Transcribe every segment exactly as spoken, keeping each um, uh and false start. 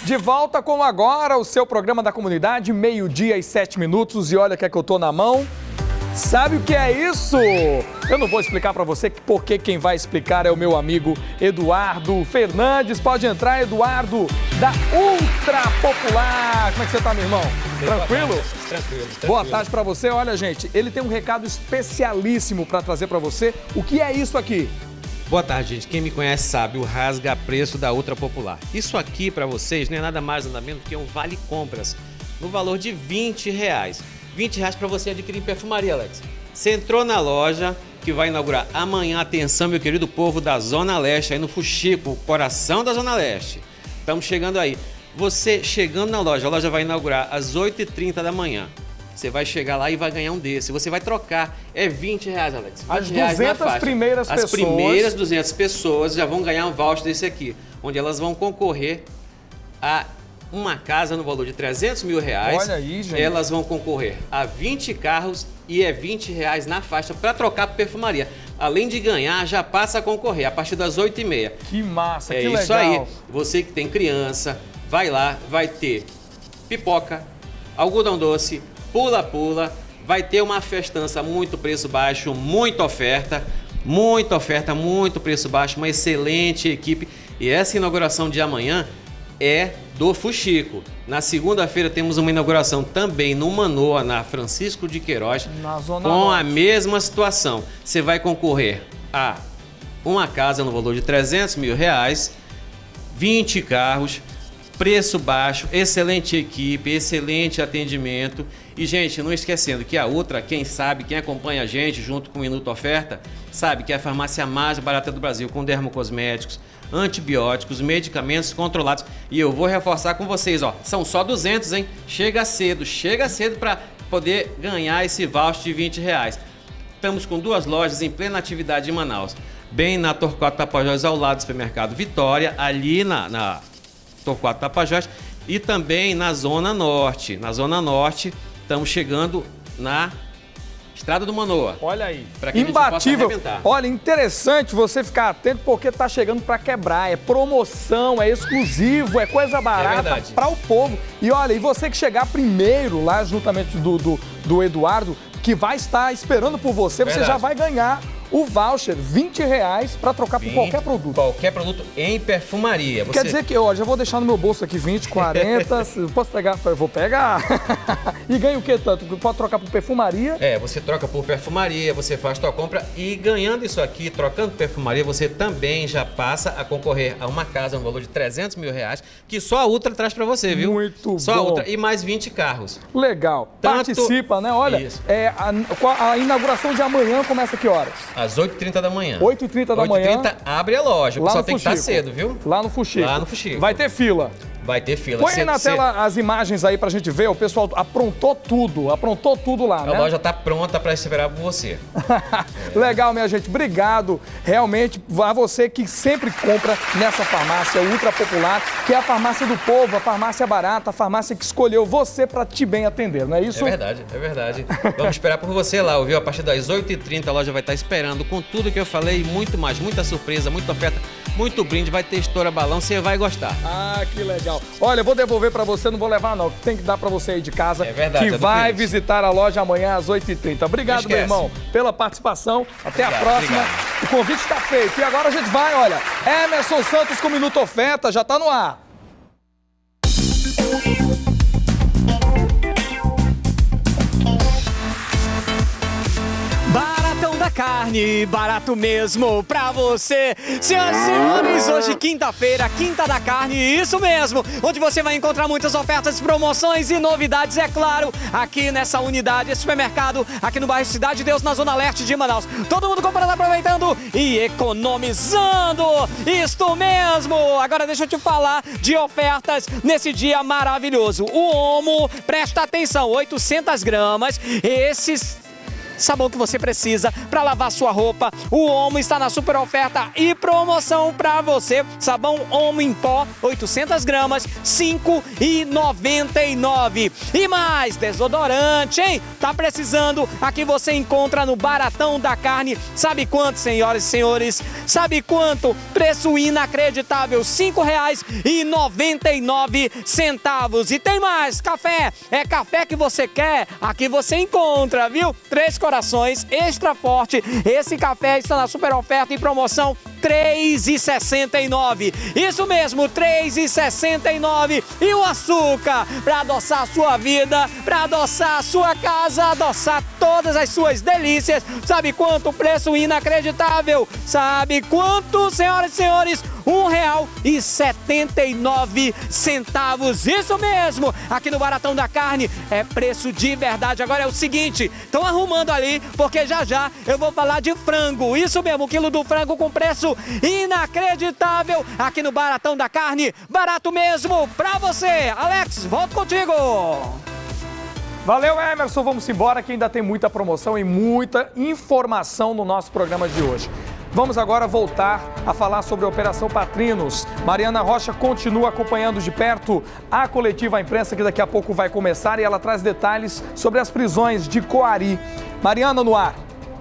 De volta com Agora, o seu programa da comunidade, meio-dia e sete minutos. E olha o que é que eu tô na mão. Sabe o que é isso? Eu não vou explicar para você, porque quem vai explicar é o meu amigo Eduardo Fernandes. Pode entrar, Eduardo, da Ultra Popular. Como é que você tá, meu irmão? Tranquilo? Tranquilo, tranquilo. Boa tarde para você. Olha, gente, ele tem um recado especialíssimo para trazer para você. O que é isso aqui? Boa tarde, gente. Quem me conhece sabe o rasga-preço da Ultra Popular. Isso aqui para vocês não é nada mais nada menos que um vale compras no valor de vinte reais. vinte reais para você adquirir perfumaria, Alex. Você entrou na loja que vai inaugurar amanhã. Atenção, meu querido povo da Zona Leste, aí no Fuxico, coração da Zona Leste. Estamos chegando aí. Você chegando na loja, a loja vai inaugurar às oito e trinta da manhã. Você vai chegar lá e vai ganhar um desse. Você vai trocar. É vinte reais, Alex. vinte As duzentas primeiras As pessoas. As primeiras duzentas pessoas já vão ganhar um voucher desse aqui, onde elas vão concorrer a uma casa no valor de trezentos mil reais. Olha aí, gente. Elas vão concorrer a vinte carros e é vinte reais na faixa para trocar por perfumaria. Além de ganhar, já passa a concorrer a partir das oito e meia. Que massa, é que legal. É isso aí. Você que tem criança, vai lá, vai ter pipoca, algodão doce, pula-pula, vai ter uma festança, muito preço baixo, muita oferta, muita oferta, muito preço baixo, uma excelente equipe. E essa inauguração de amanhã é do Fuxico. Na segunda-feira temos uma inauguração também no Manoa, na Francisco de Queiroz, na Zona com Norte. a mesma situação. Você vai concorrer a uma casa no valor de trezentos mil reais, vinte carros, preço baixo, excelente equipe, excelente atendimento. E, gente, não esquecendo que a Ultra, quem sabe, quem acompanha a gente junto com o Minuto Oferta, sabe que é a farmácia mais barata do Brasil, com dermocosméticos, antibióticos, medicamentos controlados. E eu vou reforçar com vocês, ó, são só duzentos, hein? Chega cedo, chega cedo para poder ganhar esse voucher de vinte reais. Estamos com duas lojas em plena atividade em Manaus, bem na Torquato Tapajós, ao lado do supermercado Vitória, ali na... na Torquato Tapajós, e também na Zona Norte. Na Zona Norte, estamos chegando na Estrada do Manoa. Olha aí. Pra que imbatível. Olha, interessante você ficar atento, porque tá chegando para quebrar. É promoção, é exclusivo, é coisa barata é para o povo. E olha, e você que chegar primeiro lá, juntamente do, do, do Eduardo, que vai estar esperando por você, verdade. Você já vai ganhar o voucher, vinte reais, para trocar por qualquer produto. Qualquer produto em perfumaria. Você... Quer dizer que, ó, já vou deixar no meu bolso aqui vinte, quarenta, posso pegar? Eu vou pegar. E ganha o que tanto? Pode trocar por perfumaria? É, você troca por perfumaria, você faz sua compra e ganhando isso aqui, trocando perfumaria, você também já passa a concorrer a uma casa no valor de trezentos mil reais, que só a Ultra traz para você, viu? Muito só bom. A Ultra e mais vinte carros. Legal. Tanto... Participa, né? Olha, é, a, a inauguração de amanhã começa a que horas? Às oito e trinta da manhã. oito e trinta da manhã. oito e trinta abre a loja. O pessoal tem que estar cedo, viu? Lá no Fuxico. Lá no Fuxico. Vai ter fila. Vai ter fila. Põe cedo, na cedo. tela as imagens aí pra gente ver. O pessoal aprontou tudo. Aprontou tudo lá, a né? A loja tá pronta para esperar por você. É. Legal, minha gente. Obrigado. Realmente, a você que sempre compra nessa farmácia Ultra Popular, que é a farmácia do povo, a farmácia barata, a farmácia que escolheu você para te bem atender, não é isso? É verdade, é verdade. Vamos esperar por você lá, ouviu? A partir das oito e trinta a loja vai estar esperando com tudo que eu falei e muito mais. Muita surpresa, muita oferta, muito brinde. Vai ter estoura balão, você vai gostar. Ah, que legal. Olha, eu vou devolver para você, não vou levar não. Tem que dar para você aí de casa. É verdade. Que é vai cliente. visitar a loja amanhã às oito e trinta. Obrigado, meu irmão, pela participação. Até obrigado, a próxima. Obrigado. O convite está feito. E agora a gente vai, olha. Emerson Santos com Minuto Oferta, já está no ar. Baratão da carne, barato mesmo pra você. Senhoras e senhores, hoje quinta-feira, quinta da carne, isso mesmo, onde você vai encontrar muitas ofertas, promoções e novidades, é claro, aqui nessa unidade, esse supermercado, aqui no bairro Cidade de Deus, na zona leste de Manaus. Todo mundo comprando, aproveitando e economizando, isto mesmo. Agora deixa eu te falar de ofertas nesse dia maravilhoso. O Omo, presta atenção, oitocentas gramas, esses... sabão que você precisa para lavar sua roupa. O Omo está na super oferta e promoção para você. Sabão Omo em pó, oitocentas gramas, cinco reais e noventa e nove centavos. E mais, desodorante, hein? Tá precisando? Aqui você encontra no Baratão da Carne. Sabe quanto, senhoras e senhores? Sabe quanto? Preço inacreditável, cinco reais e noventa e nove centavos. E tem mais, café. É café que você quer? Aqui você encontra, viu? Três Corações, extra forte. Esse café está na super oferta e promoção, três reais e sessenta e nove centavos. Isso mesmo, três reais e sessenta e nove centavos. E o açúcar, para adoçar a sua vida, para adoçar a sua casa, adoçar todas as suas delícias. Sabe quanto? Preço inacreditável. Sabe quanto, senhoras e senhores? um real e setenta e nove centavos. Isso mesmo, aqui no Baratão da Carne é preço de verdade. Agora é o seguinte, estão arrumando ali, porque já já eu vou falar de frango. Isso mesmo, o quilo do frango com preço inacreditável aqui no Baratão da Carne. Barato mesmo pra você. Alex, volto contigo. Valeu, Emerson. Vamos embora que ainda tem muita promoção e muita informação no nosso programa de hoje. Vamos agora voltar a falar sobre a Operação Patrinos. Mariana Rocha continua acompanhando de perto a coletiva à imprensa que daqui a pouco vai começar e ela traz detalhes sobre as prisões de Coari. Mariana, no ar.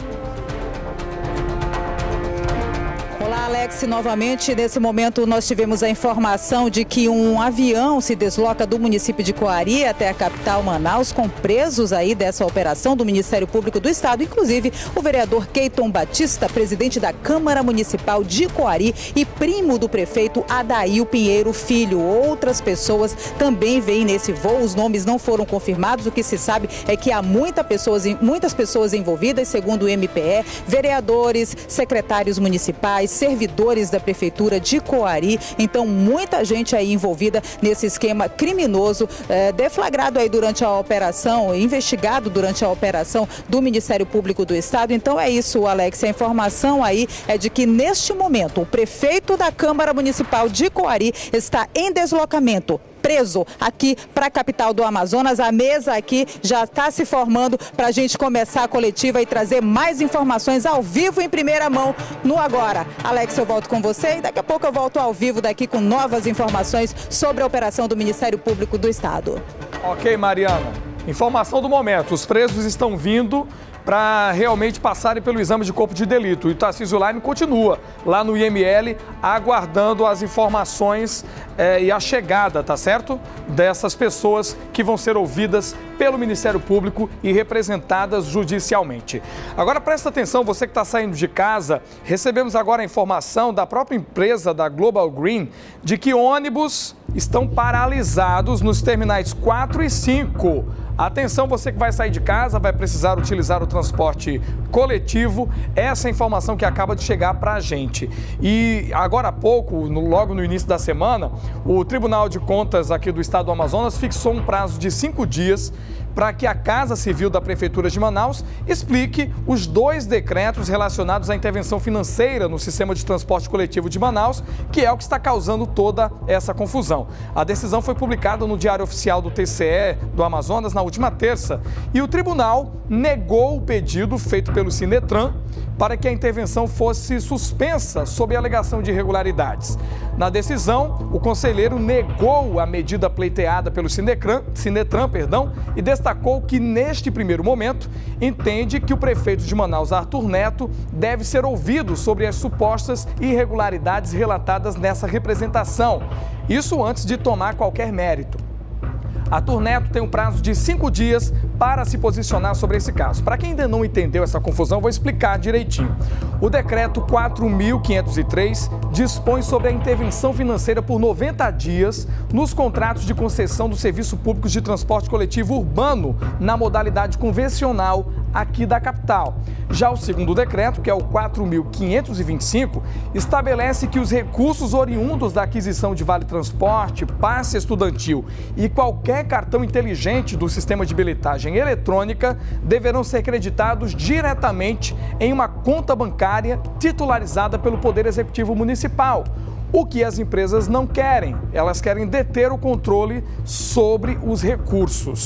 Olá, Alex. Novamente, nesse momento, nós tivemos a informação de que um avião se desloca do município de Coari até a capital Manaus, com presos aí dessa operação do Ministério Público do Estado, inclusive o vereador Keiton Batista, presidente da Câmara Municipal de Coari e primo do prefeito Adail Pinheiro Filho. Outras pessoas também vêm nesse voo, os nomes não foram confirmados, o que se sabe é que há muita pessoas, muitas pessoas envolvidas, segundo o M P E, vereadores, secretários municipais, servidores da Prefeitura de Coari, então muita gente aí envolvida nesse esquema criminoso, é, deflagrado aí durante a operação, investigado durante a operação do Ministério Público do Estado. Então é isso, Alex, a informação aí é de que neste momento o prefeito da Câmara Municipal de Coari está em deslocamento, preso aqui para a capital do Amazonas. A mesa aqui já está se formando para a gente começar a coletiva e trazer mais informações ao vivo em primeira mão no Agora. Alex, eu volto com você e daqui a pouco eu volto ao vivo daqui com novas informações sobre a operação do Ministério Público do Estado. Ok, Mariana. Informação do momento. Os presos estão vindo para realmente passarem pelo exame de corpo de delito. E o Tarcísio Laime continua lá no I M L aguardando as informações é, e a chegada, tá certo? Dessas pessoas que vão ser ouvidas pelo Ministério Público e representadas judicialmente. Agora presta atenção, você que está saindo de casa, recebemos agora a informação da própria empresa da Global Green de que ônibus estão paralisados nos terminais quatro e cinco. Atenção, você que vai sair de casa, vai precisar utilizar o transporte coletivo. Essa é a informação que acaba de chegar para a gente. E agora há pouco, no, logo no início da semana, o Tribunal de Contas aqui do Estado do Amazonas fixou um prazo de cinco dias para que a Casa Civil da Prefeitura de Manaus explique os dois decretos relacionados à intervenção financeira no sistema de transporte coletivo de Manaus, que é o que está causando toda essa confusão. A decisão foi publicada no Diário Oficial do T C E do Amazonas na última terça e o tribunal negou o pedido feito pelo Sinetran para que a intervenção fosse suspensa sob a alegação de irregularidades. Na decisão, o conselheiro negou a medida pleiteada pelo Sinetran, Sinetran perdão, e destacou que, neste primeiro momento, entende que o prefeito de Manaus, Arthur Neto, deve ser ouvido sobre as supostas irregularidades relatadas nessa representação. Isso antes de tomar qualquer mérito. Arthur Neto tem um prazo de cinco dias para se posicionar sobre esse caso. Para quem ainda não entendeu essa confusão, vou explicar direitinho. O decreto quatro mil quinhentos e três dispõe sobre a intervenção financeira por noventa dias nos contratos de concessão do serviço público de transporte coletivo urbano na modalidade convencional aqui da capital. Já o segundo decreto, que é o quatro mil quinhentos e vinte e cinco, estabelece que os recursos oriundos da aquisição de vale transporte, passe estudantil e qualquer cartão inteligente do sistema de bilhetagem eletrônica deverão ser creditados diretamente em uma conta bancária titularizada pelo Poder Executivo Municipal. O que as empresas não querem, elas querem deter o controle sobre os recursos.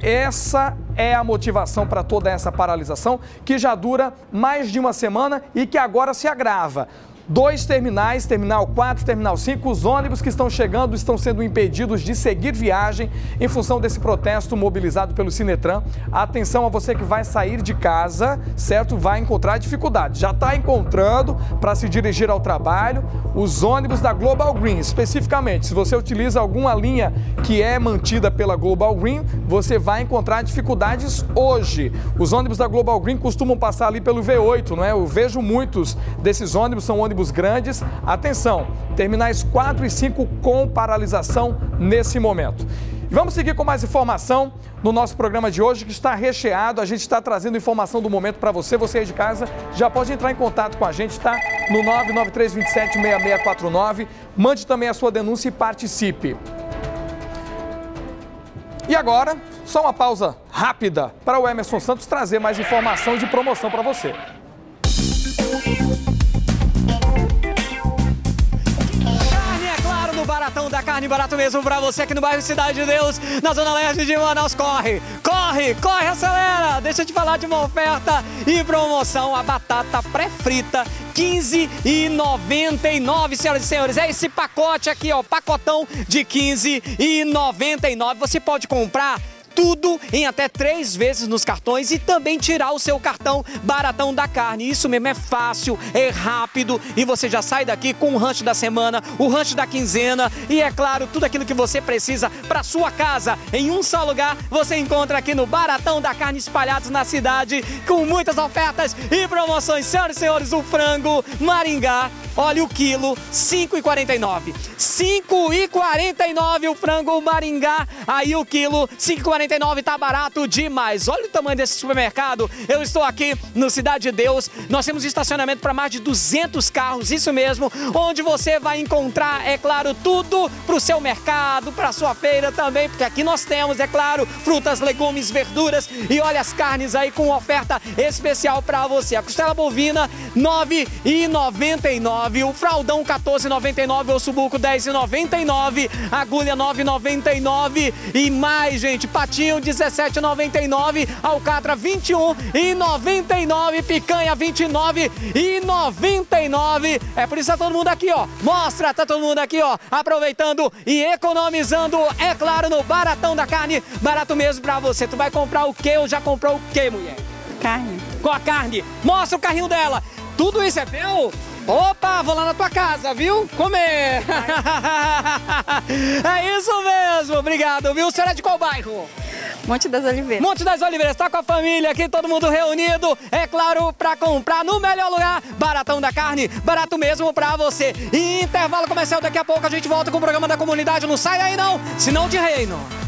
essa é a motivação para toda essa paralisação, que já dura mais de uma semana e que agora se agrava. Dois terminais, Terminal quatro, Terminal cinco, os ônibus que estão chegando estão sendo impedidos de seguir viagem em função desse protesto mobilizado pelo Sinetran. Atenção a você que vai sair de casa, certo? Vai encontrar dificuldade. Já está encontrando para se dirigir ao trabalho os ônibus da Global Green. Especificamente, se você utiliza alguma linha que é mantida pela Global Green, você vai encontrar dificuldades hoje. Os ônibus da Global Green costumam passar ali pelo V oito, não é? Eu vejo muitos desses ônibus, são ônibus grandes. Atenção, terminais quatro e cinco com paralisação nesse momento. Vamos seguir com mais informação no nosso programa de hoje, que está recheado. A gente está trazendo informação do momento para você. Você aí de casa já pode entrar em contato com a gente, tá? No nove nove três dois sete, seis seis quatro nove. Mande também a sua denúncia e participe. E agora, só uma pausa rápida para o Emerson Santos trazer mais informação de promoção para você. Baratão da Carne, barato mesmo pra você aqui no bairro Cidade de Deus, na Zona Leste de Manaus. Corre, corre, corre, acelera! Deixa eu te falar de uma oferta e promoção. A batata pré-frita, quinze reais e noventa e nove centavos, senhoras e senhores. É esse pacote aqui, ó, pacotão de quinze reais e noventa e nove centavos. Você pode comprar tudo em até três vezes nos cartões e também tirar o seu cartão Baratão da Carne. Isso mesmo, é fácil, é rápido e você já sai daqui com o rancho da semana, o rancho da quinzena e, é claro, tudo aquilo que você precisa para sua casa. Em um só lugar você encontra aqui no Baratão da Carne, espalhados na cidade, com muitas ofertas e promoções. Senhoras e senhores, o frango Maringá, olha o quilo, cinco reais e quarenta e nove centavos. cinco reais e quarenta e nove centavos o frango Maringá, aí o quilo, cinco reais e quarenta e nove centavos, tá barato demais. Olha o tamanho desse supermercado. Eu estou aqui no Cidade de Deus. Nós temos estacionamento para mais de duzentos carros, isso mesmo, onde você vai encontrar, é claro, tudo para o seu mercado, para a sua feira também, porque aqui nós temos, é claro, frutas, legumes, verduras e olha as carnes aí com oferta especial para você. A costela bovina, nove reais e noventa e nove centavos, o fraldão, quatorze reais e noventa e nove centavos, o subuco, dez reais e noventa e nove centavos, agulha, nove reais e noventa e nove centavos e mais, gente, patinho, dezessete reais e noventa e nove centavos, alcatra, vinte e um reais e noventa e nove centavos, picanha, vinte e nove reais e noventa e nove centavos. É por isso que tá todo mundo aqui, ó. Mostra, tá todo mundo aqui, ó, aproveitando e economizando, é claro, no Baratão da Carne. Barato mesmo pra você. Tu vai comprar o quê ou já comprou o quê, mulher? Carne. Com a carne. Mostra o carrinho dela. Tudo isso é teu? Opa, vou lá na tua casa, viu? Comer! É isso mesmo, obrigado, viu? Você é de qual bairro? Monte das Oliveiras. Monte das Oliveiras, tá com a família aqui, todo mundo reunido, é claro, pra comprar no melhor lugar, Baratão da Carne, barato mesmo pra você. E intervalo comercial, daqui a pouco a gente volta com o programa da comunidade, não sai daí não, senão de reino.